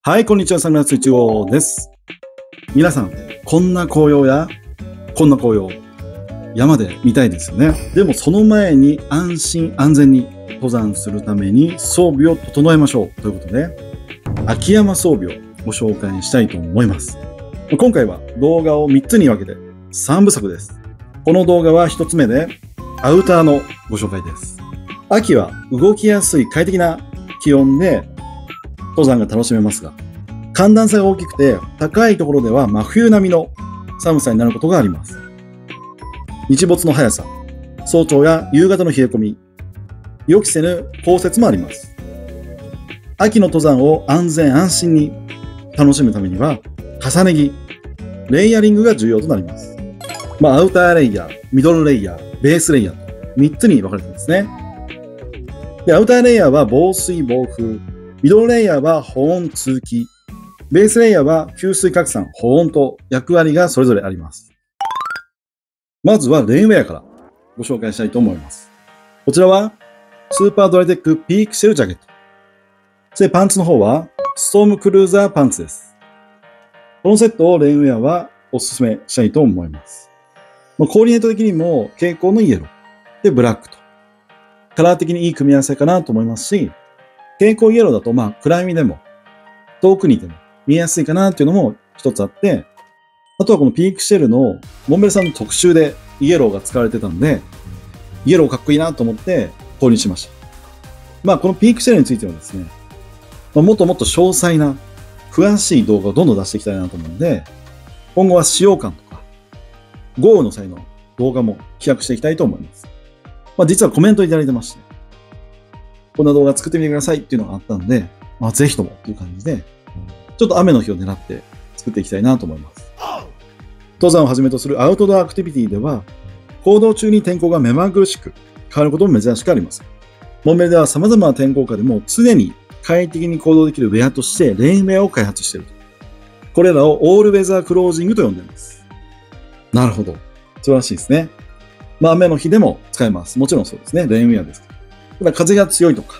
はい、こんにちは。サングラス一号です。皆さん、こんな紅葉や、こんな紅葉、山で見たいですよね。でもその前に安心安全に登山するために装備を整えましょうということで、秋山装備をご紹介したいと思います。今回は動画を3つに分けて3部作です。この動画は1つ目でアウターのご紹介です。秋は動きやすい快適な気温で登山が楽しめますが、寒暖差が大きくて高いところでは真冬並みの寒さになることがあります。日没の速さ、早朝や夕方の冷え込み、予期せぬ降雪もあります。秋の登山を安全安心に楽しむためには、重ね着、レイヤリングが重要となります。アウターレイヤー、ミドルレイヤー、ベースレイヤーと3つに分かれていますね。で、アウターレイヤーは防水防風、ミドルレイヤーは保温通気、ベースレイヤーは吸水拡散、保温と役割がそれぞれあります。まずはレインウェアからご紹介したいと思います。こちらはスーパードライテックピークシェルジャケット。そしてパンツの方はストームクルーザーパンツです。このセットをレインウェアはおすすめしたいと思います。コーディネート的にも蛍光のイエローでブラックとカラー的にいい組み合わせかなと思いますし、蛍光イエローだと暗闇でも遠くにいても見えやすいかなっていうのも一つあって、あとはこのピークシェルのモンベルさんの特集でイエローが使われてたので、イエローかっこいいなと思って購入しました。このピークシェルについてはですね、もっともっと詳細な詳しい動画をどんどん出していきたいなと思うので、今後は使用感とか豪雨の際の動画も企画していきたいと思います。実はコメントいただいてまして、こんな動画作ってみてくださいっていうのがあったので、ぜひともっていう感じで、ちょっと雨の日を狙って作っていきたいなと思います。登山をはじめとするアウトドアアクティビティでは、行動中に天候が目まぐるしく変わることも珍しくありません。モンベルでは様々な天候下でも常に快適に行動できるウェアとしてレインウェアを開発していると。これらをオールウェザークロージングと呼んでいます。なるほど。素晴らしいですね。雨の日でも使えます。もちろんそうですね。レインウェアですから。ただ風が強いとか、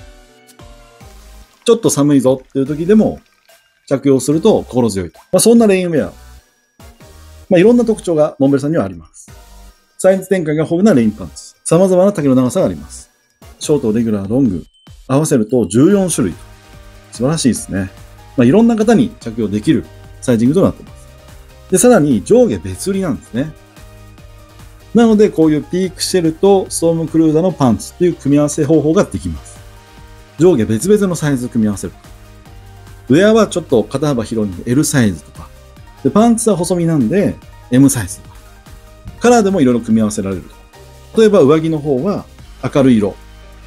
ちょっと寒いぞっていう時でも着用すると心強いと。そんなレインウェア。いろんな特徴がモンベルさんにはあります。サイズ展開が豊富なレインパンツ。様々な丈の長さがあります。ショート、レギュラー、ロング。合わせると14種類。素晴らしいですね。いろんな方に着用できるサイジングとなっています。で、さらに上下別売りなんですね。なので、こういうピークシェルとストームクルーザーのパンツっていう組み合わせ方法ができます。上下別々のサイズを組み合わせる。ウェアはちょっと肩幅広いんで L サイズとか。で、パンツは細身なんで M サイズとか。カラーでもいろいろ組み合わせられると。例えば上着の方は明るい色。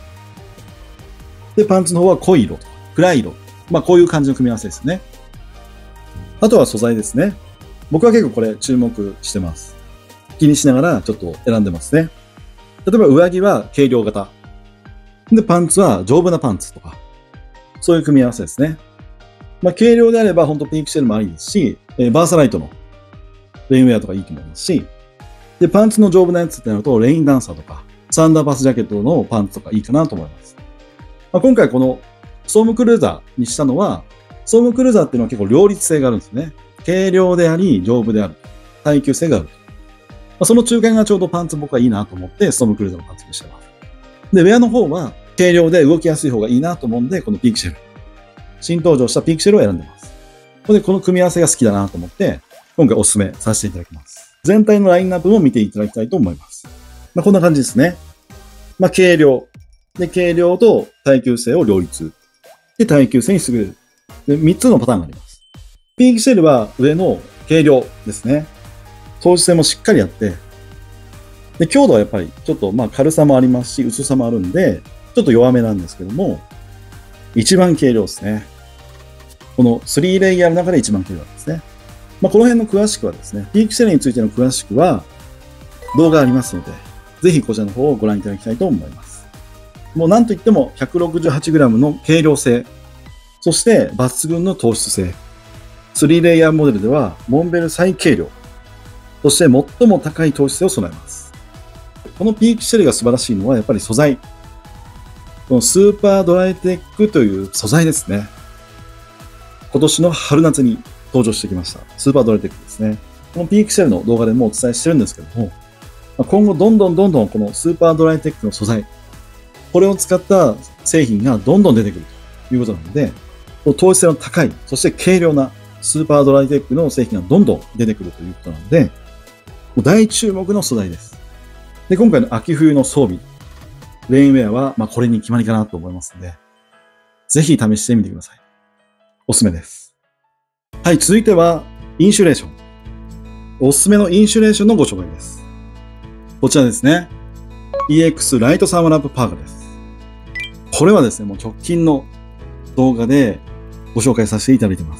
で、パンツの方は濃い色とか暗い色。こういう感じの組み合わせですね。あとは素材ですね。僕は結構これ注目してます。気にしながらちょっと選んでますね。例えば上着は軽量型。で、パンツは丈夫なパンツとか。そういう組み合わせですね。軽量であれば本当ピークシェルもありですし、バーサライトのレインウェアとかいいと思いますし、で、パンツの丈夫なやつってなるとレインダンサーとか、サンダーバスジャケットのパンツとかいいかなと思います。今回このストームクルーザーにしたのは、ストームクルーザーっていうのは結構両立性があるんですよね。軽量であり、丈夫である。耐久性がある。その中間がちょうどパンツ僕はいいなと思って、ストームクルーザーのパンツにしてます。で、ウェアの方は軽量で動きやすい方がいいなと思うんで、このピークシェル。新登場したピークシェルを選んでます。この組み合わせが好きだなと思って、今回お勧めさせていただきます。全体のラインナップも見ていただきたいと思います。こんな感じですね。軽量。で、軽量と耐久性を両立。で、耐久性に優れる。で、3つのパターンがあります。ピークシェルは上の軽量ですね。透視性もしっかりあって、で、強度はやっぱりちょっと軽さもありますし、薄さもあるんで、ちょっと弱めなんですけども、一番軽量ですね。この3レイヤーの中で一番軽量ですね。この辺の詳しくはですね、ピークシェルについての詳しくは動画ありますので、ぜひこちらの方をご覧いただきたいと思います。もう何といっても 168g の軽量性、そして抜群の糖質性。3レイヤーモデルではモンベル最軽量、そして最も高い糖質性を備えます。このピークシェルが素晴らしいのはやっぱり素材。このスーパードライテックという素材ですね。 今年の春夏に登場してきました。スーパードライテックですね。このピークシェルの動画でもお伝えしてるんですけども、今後どんどんこのスーパードライテックの素材、これを使った製品がどんどん出てくるということなので、統一性の高い、そして軽量なスーパードライテックの製品がどんどん出てくるということなので、もう大注目の素材です。で、今回の秋冬の装備、レインウェアはこれに決まりかなと思いますので、ぜひ試してみてください。おすすめです。はい、続いてはインシュレーション。おすすめのインシュレーションのご紹介です。こちらですね。EX ライトサーマーラップパーカーです。これはですね、もう直近の動画でご紹介させていただいています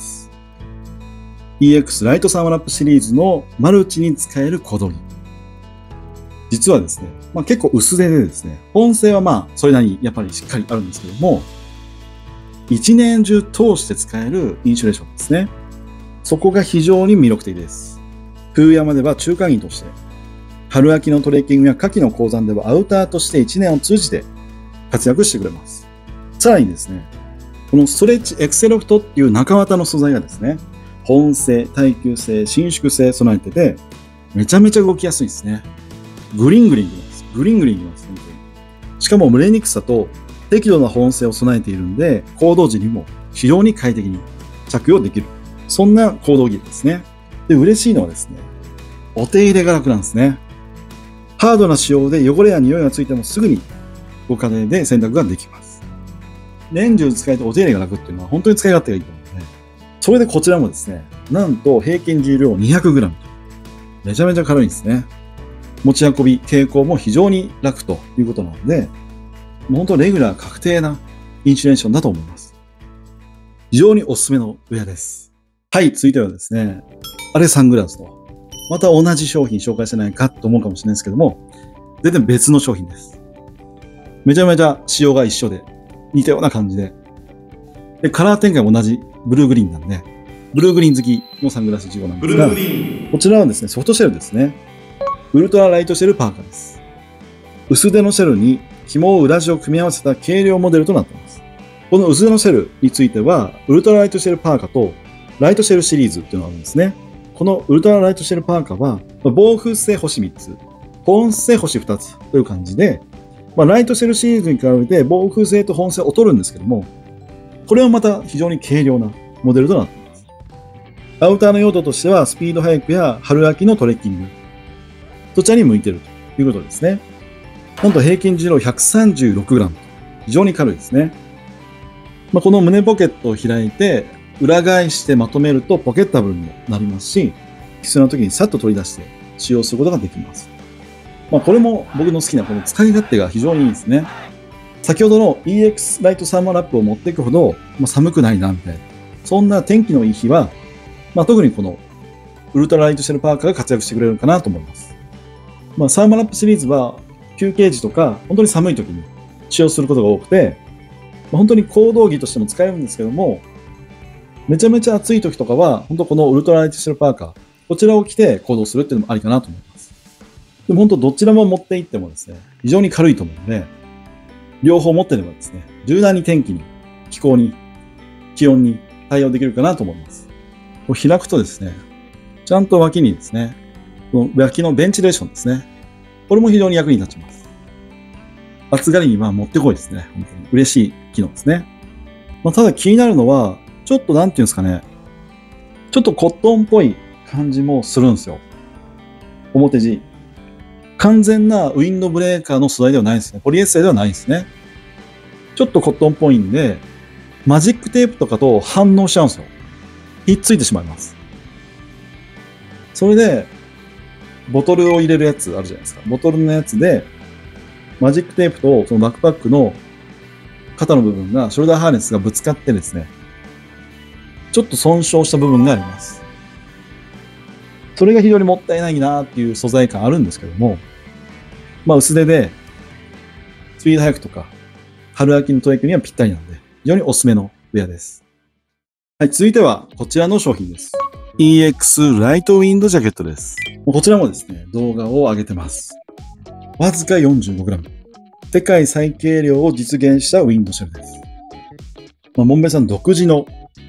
。EX ライトサーマーラップシリーズのマルチに使える小道着。実はですね、結構薄手でですね、本性はそれなりにやっぱりしっかりあるんですけども、一年中通して使えるインシュレーションですね。そこが非常に魅力的です。冬山では中間着として、春秋のトレッキングや夏季の高山ではアウターとして一年を通じて活躍してくれます。さらにですね、このストレッチエクセロフトっていう中綿の素材がですね、保温性、耐久性、伸縮性備えてて、めちゃめちゃ動きやすいですね。グリングリンきます。グリングリンきます。本当に。しかも蒸れにくさと適度な保温性を備えているんで、行動時にも非常に快適に着用できる。そんな行動着ですね。で、嬉しいのはですね、お手入れが楽なんですね。ハードな仕様で汚れや匂いがついてもすぐにご家庭で洗濯ができます。年中使えてお手入れが楽っていうのは本当に使い勝手がいいと思うので、それでこちらもですね、なんと平均重量 200g とめちゃめちゃ軽いんですね。持ち運び、携行も非常に楽ということなので、もう本当レギュラー確定なインシュレーションだと思います。非常におすすめのウェアです。はい、続いてはですね、あれサングラスと、また同じ商品紹介してないかと思うかもしれないですけども、全然別の商品です。めちゃめちゃ仕様が一緒で、似たような感じで、カラー展開も同じブルーグリーンなんで、ブルーグリーン好きのサングラス事項なんですが、こちらはですね、ソフトシェルですね。ウルトラライトシェルパーカーです。薄手のシェルに紐を裏地を組み合わせた軽量モデルとなっています。この薄手のシェルについては、ウルトラライトシェルパーカーとライトシェルシリーズっていうのがあるんですね。このウルトラライトシェルパーカーは、防風性星3つ、保温性星2つという感じで、ライトシェルシリーズに比べて防風性と保温性を劣るんですけども、これはまた非常に軽量なモデルとなっています。アウターの用途としては、スピードハイクや春秋のトレッキング、そちらに向いているということですね。なんと平均重量 136g。非常に軽いですね。この胸ポケットを開いて、裏返してまとめるとポケッタブルにもなりますし、必要な時にさっと取り出して使用することができます。これも僕の好きなこの使い勝手が非常にいいですね。先ほどの EX ライトサーマーラップを持っていくほど、寒くないなみたいな。そんな天気のいい日は、特にこのウルトラライトシェルパーカーが活躍してくれるかなと思います。サーマーラップシリーズは休憩時とか本当に寒い時に使用することが多くて、本当に行動着としても使えるんですけども、めちゃめちゃ暑い時とかは、本当このウルトラライトシェルパーカー、こちらを着て行動するっていうのもありかなと思います。でも本当どちらも持っていってもですね、非常に軽いと思うので、両方持ってればですね、柔軟に天気に、気候に、気温に対応できるかなと思います。こう開くとですね、ちゃんと脇にですね、この脇のベンチレーションですね。これも非常に役に立ちます。暑がりにはもってこいですね。本当に嬉しい機能ですね。ただ気になるのは、ちょっとなんていうんですかね。ちょっとコットンっぽい感じもするんですよ。表地。完全なウィンドブレーカーの素材ではないですね。ポリエステルではないですね。ちょっとコットンっぽいんで、マジックテープとかと反応しちゃうんですよ。ひっついてしまいます。それで、ボトルを入れるやつあるじゃないですか。ボトルのやつで、マジックテープとそのバックパックの肩の部分が、ショルダーハーネスがぶつかってですね、ちょっと損傷した部分があります。それが非常にもったいないなっていう素材感あるんですけども、薄手で、スピードハイクとか、春秋のトレックにはぴったりなんで、非常におすすめのウェアです。はい、続いてはこちらの商品です。EX ライトウィンドジャケットです。こちらもですね、動画を上げてます。わずか 45g。世界最軽量を実現したウィンドシェルです。モンベさん独自の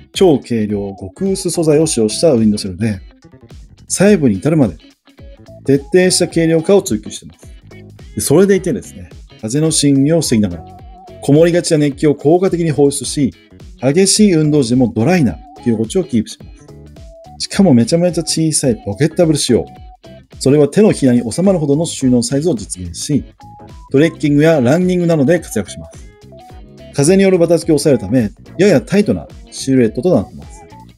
超軽量極薄素材を使用したウィンドシェルで、細部に至るまで徹底した軽量化を追求しています。でそれでいてですね、風の侵入を防ぎながら、こもりがちな熱気を効果的に放出し、激しい運動時でもドライな着心地をキープします。しかもめちゃめちゃ小さいポケッタブル仕様。それは手のひらに収まるほどの収納サイズを実現し、トレッキングやランニングなどで活躍します。風によるバタつきを抑えるため、ややタイトなシルエットとなっています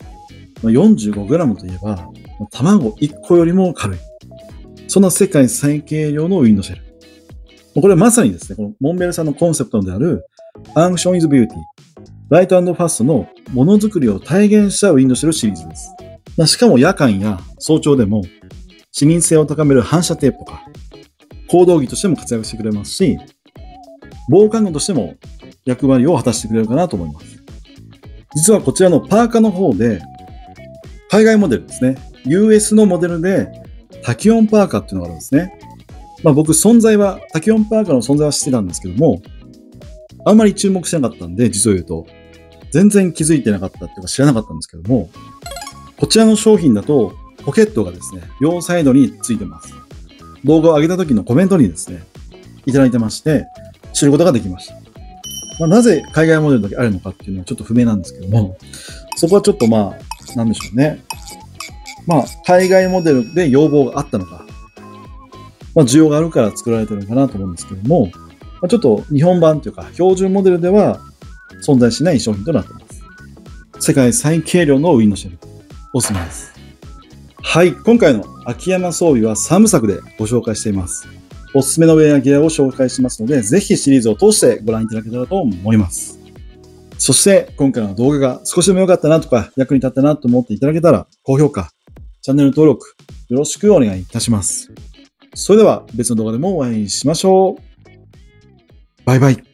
。45g といえば、卵1個よりも軽い。そんな世界最軽量のウィンドシェル。これはまさにですね、このモンベルさんのコンセプトである、アンクションイズビューティー、ライト&ファストのものづくりを体現したウィンドシェルシリーズです。しかも夜間や早朝でも、視認性を高める反射テープとか、行動着としても活躍してくれますし、防寒具としても役割を果たしてくれるかなと思います。実はこちらのパーカーの方で、海外モデルですね。US のモデルでタキオンパーカーっていうのがあるんですね。僕タキオンパーカーの存在は知ってたんですけども、あんまり注目してなかったんで、実を言うと、全然気づいてなかったっていうか知らなかったんですけども、こちらの商品だとポケットがですね、両サイドについてます。動画を上げた時のコメントにですね、いただいてまして、知ることができました。なぜ海外モデルだけあるのかっていうのはちょっと不明なんですけども、そこはちょっとなんでしょうね。海外モデルで要望があったのか、需要があるから作られてるのかなと思うんですけども、ちょっと日本版というか標準モデルでは存在しない商品となっています。世界最軽量のウィンドシェル、おすすめです。はい、今回の秋山装備は3部作でご紹介しています。おすすめのウェアやギアを紹介しますので、ぜひシリーズを通してご覧いただけたらと思います。そして今回の動画が少しでも良かったなとか役に立ったなと思っていただけたら、高評価、チャンネル登録よろしくお願いいたします。それでは別の動画でもお会いしましょう。バイバイ。